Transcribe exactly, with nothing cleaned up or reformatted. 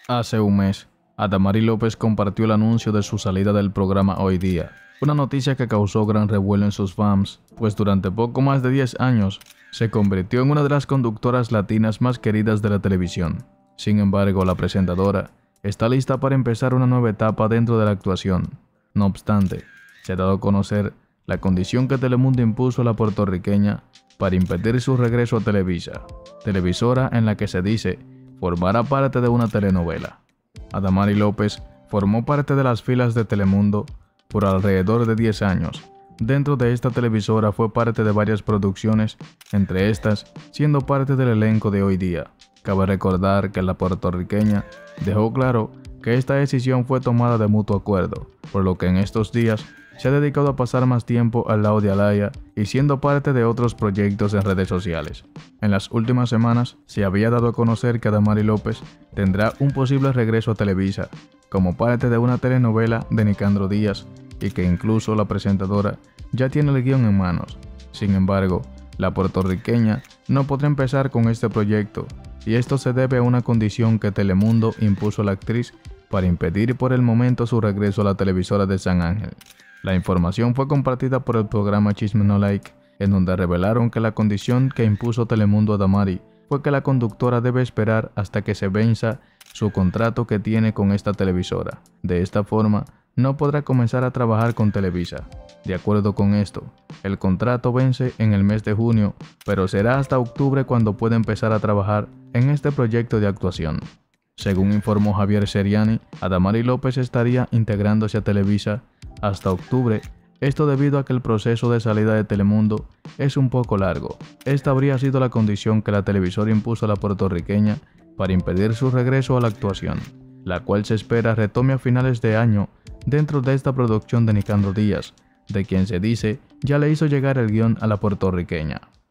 Hace un mes, Adamari López compartió el anuncio de su salida del programa Hoy Día, una noticia que causó gran revuelo en sus fans, pues durante poco más de diez años se convirtió en una de las conductoras latinas más queridas de la televisión. Sin embargo, la presentadora está lista para empezar una nueva etapa dentro de la actuación. No obstante, se ha dado a conocer la condición que Telemundo impuso a la puertorriqueña para impedir su regreso a Televisa, televisora en la que se dice formará parte de una telenovela. Adamari López formó parte de las filas de Telemundo por alrededor de diez años. Dentro de esta televisora fue parte de varias producciones, entre estas siendo parte del elenco de Hoy Día. Cabe recordar que la puertorriqueña dejó claro que esta decisión fue tomada de mutuo acuerdo, por lo que en estos días se ha dedicado a pasar más tiempo al lado de Alaya y siendo parte de otros proyectos en redes sociales. En las últimas semanas se había dado a conocer que Adamari López tendrá un posible regreso a Televisa, como parte de una telenovela de Nicandro Díaz, y que incluso la presentadora ya tiene el guión en manos. Sin embargo, la puertorriqueña no podrá empezar con este proyecto, y esto se debe a una condición que Telemundo impuso a la actriz para impedir por el momento su regreso a la televisora de San Ángel. La información fue compartida por el programa Chisme No Like, en donde revelaron que la condición que impuso Telemundo a Adamari fue que la conductora debe esperar hasta que se venza su contrato que tiene con esta televisora. De esta forma, no podrá comenzar a trabajar con Televisa. De acuerdo con esto, el contrato vence en el mes de junio, pero será hasta octubre cuando pueda empezar a trabajar en este proyecto de actuación. Según informó Javier Seriani, Adamari López estaría integrándose a Televisa hasta octubre, esto debido a que el proceso de salida de Telemundo es un poco largo. Esta habría sido la condición que la televisora impuso a la puertorriqueña para impedir su regreso a la actuación, la cual se espera retome a finales de año dentro de esta producción de Nicandro Díaz, de quien se dice ya le hizo llegar el guión a la puertorriqueña.